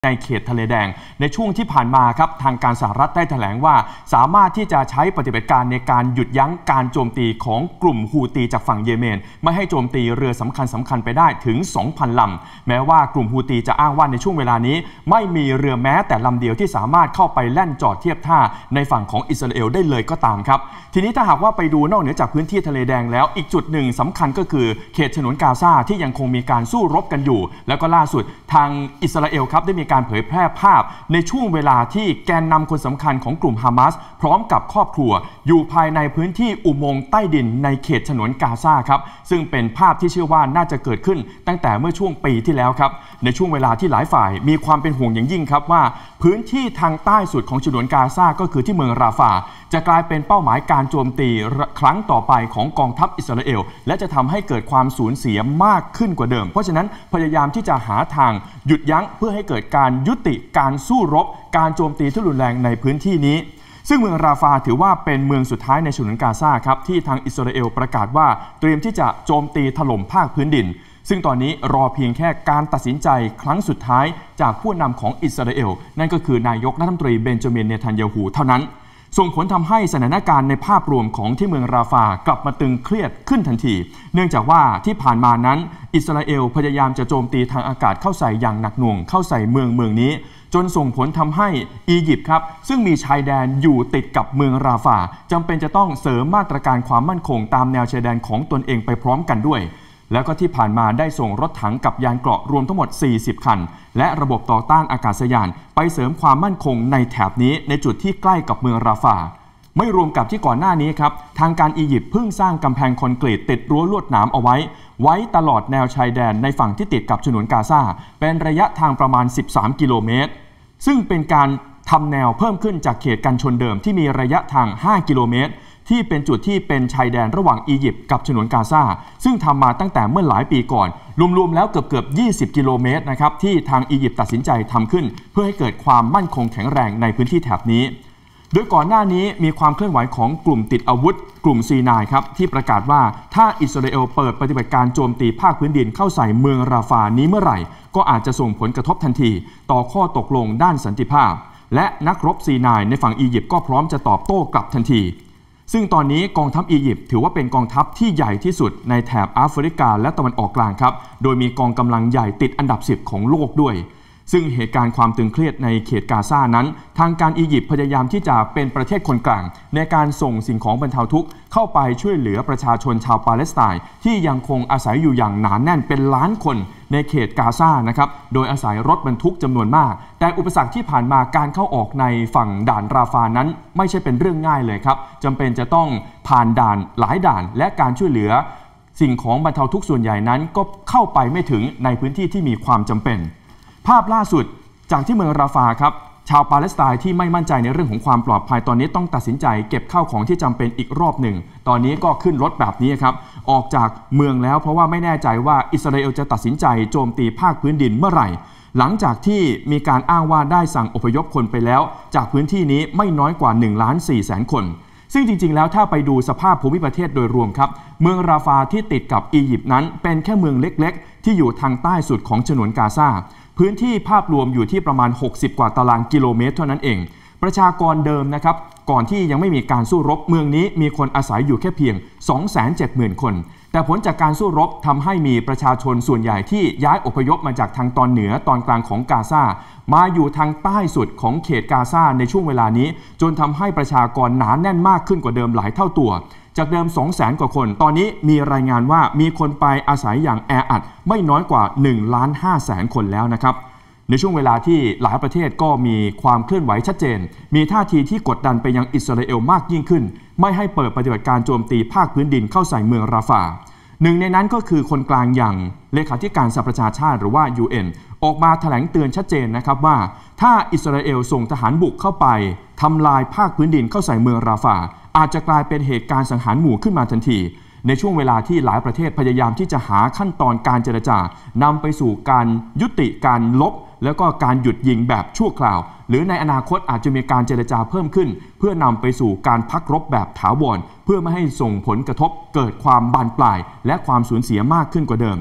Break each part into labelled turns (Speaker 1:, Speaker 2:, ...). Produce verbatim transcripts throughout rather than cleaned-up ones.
Speaker 1: ในเขตทะเลแดงในช่วงที่ผ่านมาครับทางการสหรัฐได้แถลงว่าสามารถที่จะใช้ปฏิบัติการในการหยุดยั้งการโจมตีของกลุ่มฮูตีจากฝั่งเยเมนไม่ให้โจมตีเรือสำคัญสำคัญไปได้ถึง สองพัน ลำแม้ว่ากลุ่มฮูตีจะอ้างว่าในช่วงเวลานี้ไม่มีเรือแม้แต่ลำเดียวที่สามารถเข้าไปแล่นจอดเทียบท่าในฝั่งของอิสราเอลได้เลยก็ตามครับทีนี้ถ้าหากว่าไปดูนอกเหนือจากพื้นที่ทะเลแดงแล้วอีกจุดหนึ่งสำคัญก็คือเขตฉนวนกาซาที่ยังคงมีการสู้รบกันอยู่แล้วก็ล่าสุดทางอิสราเอลครับได้มีการเผยแพร่ภาพในช่วงเวลาที่แกนนำคนสำคัญของกลุ่มฮามาสพร้อมกับครอบครัวอยู่ภายในพื้นที่อุโมงค์ใต้ดินในเขตฉนวนกาซาครับซึ่งเป็นภาพที่เชื่อว่าน่าจะเกิดขึ้นตั้งแต่เมื่อช่วงปีที่แล้วครับในช่วงเวลาที่หลายฝ่ายมีความเป็นห่วงอย่างยิ่งครับว่าพื้นที่ทางใต้สุดของฉนวนกาซาก็คือที่เมืองราฟาจะกลายเป็นเป้าหมายการโจมตีครั้งต่อไปของกองทัพอิสราเอลและจะทำให้เกิดความสูญเสียมากขึ้นกว่าเดิมเพราะฉะนั้นพยายามที่จะหาทางหยุดยั้งเพื่อให้เกิดการยุติการสู้รบการโจมตีที่รุนแรงในพื้นที่นี้ซึ่งเมืองราฟาถือว่าเป็นเมืองสุดท้ายในฉนวนกาซาครับที่ทางอิสราเอลประกาศว่าเตรียมที่จะโจมตีถล่มภาคพื้นดินซึ่งตอนนี้รอเพียงแค่การตัดสินใจครั้งสุดท้ายจากผู้นำของอิสราเอลนั่นก็คือนายกรัฐมนตรีเบนจามินเนทันยาฮูเท่านั้นส่งผลทำให้สถานการณ์ในภาพรวมของที่เมืองราฟากลับมาตึงเครียดขึ้นทันทีเนื่องจากว่าที่ผ่านมานั้นอิสราเอลพยายามจะโจมตีทางอากาศเข้าใส่อย่างหนักหน่วงเข้าใส่เมืองเมืองนี้จนส่งผลทำให้อียิปต์ครับซึ่งมีชายแดนอยู่ติดกับเมืองราฟาจำเป็นจะต้องเสริมมาตรการความมั่นคงตามแนวชายแดนของตนเองไปพร้อมกันด้วยแล้วก็ที่ผ่านมาได้ส่งรถถังกับยานเกราะรวมทั้งหมดสี่สิบคันและระบบต่อต้านอากาศยานไปเสริมความมั่นคงในแถบนี้ในจุดที่ใกล้กับเมืองราฟาไม่รวมกับที่ก่อนหน้านี้ครับทางการอียิปต์เพิ่งสร้างกำแพงคอนกรีตติดรั้วลวดหนามเอาไว้ไว้ตลอดแนวชายแดนในฝั่งที่ติดกับฉนวนกาซาเป็นระยะทางประมาณสิบสามกิโลเมตรซึ่งเป็นการทำแนวเพิ่มขึ้นจากเขตกันชนเดิมที่มีระยะทางห้ากิโลเมตรที่เป็นจุดที่เป็นชายแดนระหว่างอียิปต์กับฉนวนกาซาซึ่งทำมาตั้งแต่เมื่อหลายปีก่อนรวมๆแล้วเกือบๆยี่สิบกิโลเมตรนะครับที่ทางอียิปต์ตัดสินใจทำขึ้นเพื่อให้เกิดความมั่นคงแข็งแรงในพื้นที่แถบนี้โดยก่อนหน้านี้มีความเคลื่อนไหวของกลุ่มติดอาวุธกลุ่มซีนายครับที่ประกาศว่าถ้าอิสราเอลเปิดปฏิบัติการโจมตีภาคพื้นดินเข้าใส่เมืองราฟานี้เมื่อไหร่ก็อาจจะส่งผลกระทบทันทีต่อข้อตกลงด้านสันติภาพและนักรบซีนายในฝั่งอียิปต์ก็พร้อมจะตอบโต้กลับทันทีซึ่งตอนนี้กองทัพอียิปต์ถือว่าเป็นกองทัพที่ใหญ่ที่สุดในแถบแอฟริกาและตะวันออกกลางครับโดยมีกองกำลังใหญ่ติดอันดับสิบของโลกด้วยซึ่งเหตุการณ์ความตึงเครียดในเขตกาซานั้นทางการอียิปต์พยายามที่จะเป็นประเทศคนกลางในการส่งสิ่งของบรรเทาทุกข์เข้าไปช่วยเหลือประชาชนชาวปาเลสไตน์ที่ยังคงอาศัยอยู่อย่างหนาแน่นเป็นล้านคนในเขตกาซานะครับโดยอาศัยรถบรรทุกจำนวนมากแต่อุปสรรคที่ผ่านมาการเข้าออกในฝั่งด่านราฟานั้นไม่ใช่เป็นเรื่องง่ายเลยครับจำเป็นจะต้องผ่านด่านหลายด่านและการช่วยเหลือสิ่งของบรรเทาทุกข์ส่วนใหญ่นั้นก็เข้าไปไม่ถึงในพื้นที่ที่มีความจำเป็นภาพล่าสุดจากที่เมืองราฟาครับชาวปาเลสไตน์ที่ไม่มั่นใจในเรื่องของความปลอดภัยตอนนี้ต้องตัดสินใจเก็บข้าวของที่จำเป็นอีกรอบหนึ่งตอนนี้ก็ขึ้นรถแบบนี้ครับออกจากเมืองแล้วเพราะว่าไม่แน่ใจว่าอิสราเอลจะตัดสินใจโจมตีภาคพื้นดินเมื่อไหร่หลังจากที่มีการอ้างว่าได้สั่งอพยพคนไปแล้วจากพื้นที่นี้ไม่น้อยกว่าหนึ่งล้านสี่แสนคนซึ่งจริงๆแล้วถ้าไปดูสภาพภูมิประเทศโดยรวมครับเมืองราฟาที่ติดกับอียิปต์นั้นเป็นแค่เมืองเล็กๆที่อยู่ทางใต้สุดของฉนวนกาซาพื้นที่ภาพรวมอยู่ที่ประมาณหกสิบกว่าตารางกิโลเมตรเท่านั้นเองประชากรเดิมนะครับก่อนที่ยังไม่มีการสู้รบเมืองนี้มีคนอาศัยอยู่แค่เพียง สองแสนเจ็ดหมื่น คนแต่ผลจากการสู้รบทำให้มีประชาชนส่วนใหญ่ที่ย้ายอพยพมาจากทางตอนเหนือตอนกลางของกาซามาอยู่ทางใต้สุดของเขตกาซาในช่วงเวลานี้จนทำให้ประชากรหนาแน่นมากขึ้นกว่าเดิมหลายเท่าตัวจากเดิม สองแสน กว่าคนตอนนี้มีรายงานว่ามีคนไปอาศัยอย่างแออัดไม่น้อยกว่า หนึ่งล้านห้าแสน คนแล้วนะครับในช่วงเวลาที่หลายประเทศก็มีความเคลื่อนไหวชัดเจนมีท่าทีที่กดดันไปยังอิสราเอลมากยิ่งขึ้นไม่ให้เปิดปฏิบัติการโจมตีภาคพื้นดินเข้าใส่เมืองราฟาหนึ่งในนั้นก็คือคนกลางอย่างเลขาธิการสหประชาชาติหรือว่า ยู เอ็น ออกมาแถลงเตือนชัดเจนนะครับว่าถ้าอิสราเอลส่งทหารบุกเข้าไปทำลายภาคพื้นดินเข้าใส่เมืองราฟาอาจจะกลายเป็นเหตุการณ์สังหารหมู่ขึ้นมาทันทีในช่วงเวลาที่หลายประเทศพยายามที่จะหาขั้นตอนการเจรจานำไปสู่การยุติการลบแล้วก็การหยุดยิงแบบชั่วคราวหรือในอนาคตอาจจะมีการเจรจาเพิ่มขึ้นเพื่อนำไปสู่การพักรบแบบถาวรเพื่อไม่ให้ส่งผลกระทบเกิดความบานปลายและความสูญเสียมากขึ้นกว่าเดิม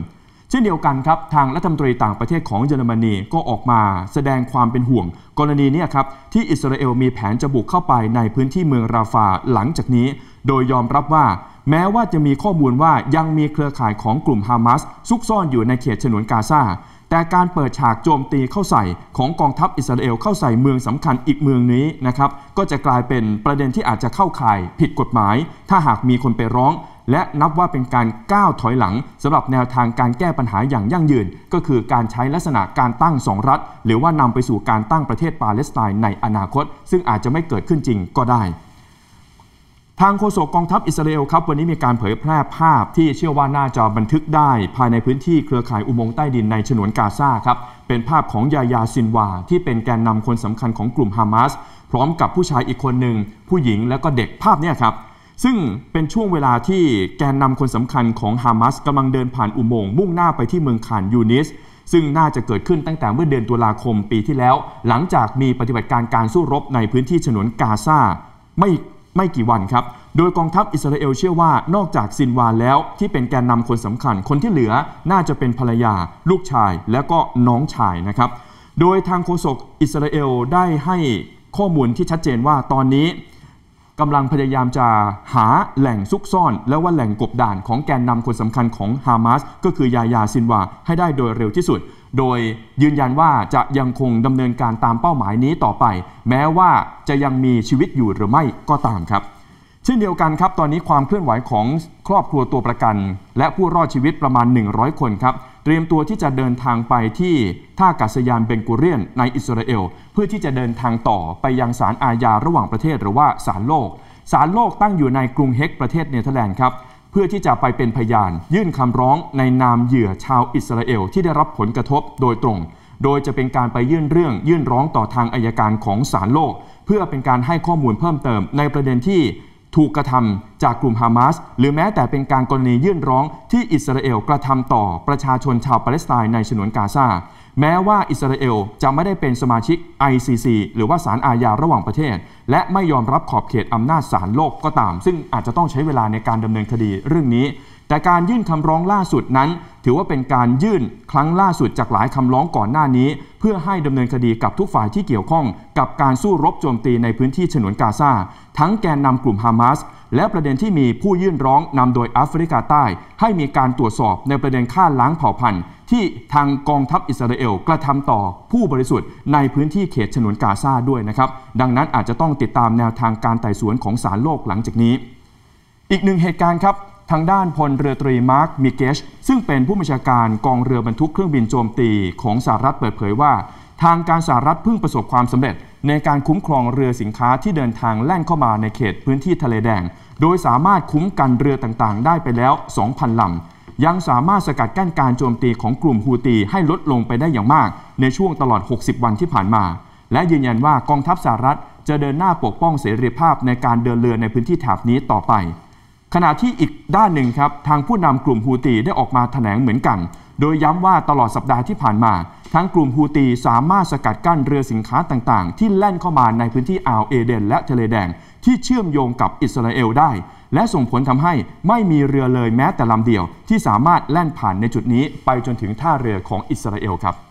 Speaker 1: เช่นเดียวกันครับทางรัฐมนตรีต่างประเทศของเยอรมนีก็ออกมาแสดงความเป็นห่วงกรณีนี้ครับที่อิสราเอลมีแผนจะบุกเข้าไปในพื้นที่เมืองราฟาหลังจากนี้โดยยอมรับว่าแม้ว่าจะมีข้อมูลว่ายังมีเครือข่ายของกลุ่มฮามาสซุกซ่อนอยู่ในเขตฉนวนกาซาแต่การเปิดฉากโจมตีเข้าใส่ของกองทัพอิสราเอลเข้าใส่เมืองสำคัญอีกเมืองนี้นะครับก็จะกลายเป็นประเด็นที่อาจจะเข้าข่ายผิดกฎหมายถ้าหากมีคนไปร้องและนับว่าเป็นการก้าวถอยหลังสำหรับแนวทางการแก้ปัญหาอย่างยั่งยืนก็คือการใช้ลักษณะการตั้งสองรัฐหรือว่านำไปสู่การตั้งประเทศปาเลสไตน์ในอนาคตซึ่งอาจจะไม่เกิดขึ้นจริงก็ได้ทางโฆษกกองทัพอิสราเอลครับวันนี้มีการเผยแพร่ภาพที่เชื่อว่าน่าจะบันทึกได้ภายในพื้นที่เครือข่ายอุโมงค์ใต้ดินในฉนวนกาซาครับเป็นภาพของยายาซินวาที่เป็นแกนนำคนสำคัญของกลุ่มฮามาสพร้อมกับผู้ชายอีกคนหนึ่งผู้หญิงและก็เด็กภาพนี้ครับซึ่งเป็นช่วงเวลาที่แกนนำคนสำคัญของฮามาสกำลังเดินผ่านอุโมงค์มุ่งหน้าไปที่เมืองข่านยูนิสซึ่งน่าจะเกิดขึ้นตั้งแต่เมื่อเดือนตุลาคมปีที่แล้วหลังจากมีปฏิบัติการการสู้รบในพื้นที่ฉนวนกาซาไม่ไม่กี่วันครับโดยกองทัพอิสราเอลเชื่อว่านอกจากซินวาแล้วที่เป็นแกนนำคนสำคัญคนที่เหลือน่าจะเป็นภรรยาลูกชายและก็น้องชายนะครับโดยทางโฆษกอิสราเอลได้ให้ข้อมูลที่ชัดเจนว่าตอนนี้กำลังพยายามจะหาแหล่งซุกซ่อนและว่าแหล่งกบดานของแกนนำคนสำคัญของฮามาสก็คือยายาซินวาให้ได้โดยเร็วที่สุดโดยยืนยันว่าจะยังคงดำเนินการตามเป้าหมายนี้ต่อไปแม้ว่าจะยังมีชีวิตอยู่หรือไม่ก็ตามครับเช่นเดียวกันครับตอนนี้ความเคลื่อนไหวของครอบครัวตัวประกันและผู้รอดชีวิตประมาณหนึ่งร้อยคนครับเตรียมตัวที่จะเดินทางไปที่ท่าอากาศยานเบนกูเรียนในอิสราเอลเพื่อที่จะเดินทางต่อไปยังศาลอาญาระหว่างประเทศหรือว่าศาลโลกศาลโลกตั้งอยู่ในกรุงเฮกประเทศเนเธอร์แลนด์ครับเพื่อที่จะไปเป็นพยานยื่นคำร้องในนามเหยื่อชาวอิสราเอลที่ได้รับผลกระทบโดยตรงโดยจะเป็นการไปยื่นเรื่องยื่นร้องต่อทางอัยการของศาลโลกเพื่อเป็นการให้ข้อมูลเพิ่มเติมในประเด็นที่ถูกกระทำจากกลุ่มฮามาสหรือแม้แต่เป็นการกรณียื่นร้องที่อิสราเอลกระทำต่อประชาชนชาวปาเลสไตน์ในฉนวนกาซาแม้ว่าอิสราเอลจะไม่ได้เป็นสมาชิก ไอ ซี ซี หรือว่าศาลอาญาระหว่างประเทศและไม่ยอมรับขอบเขตอำนาจศาลโลกก็ตามซึ่งอาจจะต้องใช้เวลาในการดำเนินคดีเรื่องนี้แต่การยื่นคำร้องล่าสุดนั้นถือว่าเป็นการยื่นครั้งล่าสุดจากหลายคำร้องก่อนหน้านี้เพื่อให้ดำเนินคดีกับทุกฝ่ายที่เกี่ยวข้องกับการสู้รบโจมตีในพื้นที่ฉนวนกาซาทั้งแกนนำกลุ่มฮามาสและประเด็นที่มีผู้ยื่นร้องนำโดยแอฟริกาใต้ให้มีการตรวจสอบในประเด็นฆ่าล้างเผ่าพันธุ์ที่ทางกองทัพอิสราเอลกระทำต่อผู้บริสุทธิ์ในพื้นที่เขตฉนวนกาซาด้วยนะครับดังนั้นอาจจะต้องติดตามแนวทางการไต่สวนของศาลโลกหลังจากนี้อีกหนึ่งเหตุการณ์ครับทางด้านพลเรือตรีมาร์คมิเกชซึ่งเป็นผู้บัญชาการกองเรือบรรทุกเครื่องบินโจมตีของสหรัฐเปิดเผยว่าทางการสหรัฐเพิ่งประสบความสำเร็จในการคุ้มครองเรือสินค้าที่เดินทางแล่นเข้ามาในเขตพื้นที่ทะเลแดงโดยสามารถคุ้มกันเรือต่างๆได้ไปแล้ว สองพัน ลำยังสามารถสกัดกั้นการโจมตีของกลุ่มฮูตีให้ลดลงไปได้อย่างมากในช่วงตลอดหกสิบวันที่ผ่านมาและยืนยันว่ากองทัพสหรัฐจะเดินหน้าปกป้องเสรีภาพในการเดินเรือในพื้นที่แถบนี้ต่อไปขณะที่อีกด้านหนึ่งครับทางผู้นำกลุ่มฮูตีได้ออกมาแถลงเหมือนกันโดยย้ำว่าตลอดสัปดาห์ที่ผ่านมาทั้งกลุ่มฮูตีสามารถสกัดกั้นเรือสินค้าต่างๆที่แล่นเข้ามาในพื้นที่อ่าวเอเดนและทะเลแดงที่เชื่อมโยงกับอิสราเอลได้และส่งผลทำให้ไม่มีเรือเลยแม้แต่ลำเดียวที่สามารถแล่นผ่านในจุดนี้ไปจนถึงท่าเรือของอิสราเอลครับ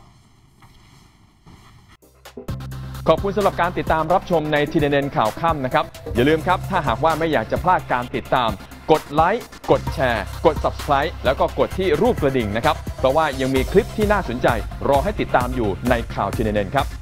Speaker 1: ขอบคุณสำหรับการติดตามรับชมใน ที เอ็น เอ็น ข่าวค่ำนะครับอย่าลืมครับถ้าหากว่าไม่อยากจะพลาดการติดตามกดไลค์กดแชร์กด ซับสไครบ์ แล้วก็กดที่รูปกระดิ่งนะครับเพราะว่ายังมีคลิปที่น่าสนใจรอให้ติดตามอยู่ในข่าว ที เอ็น เอ็น ครับ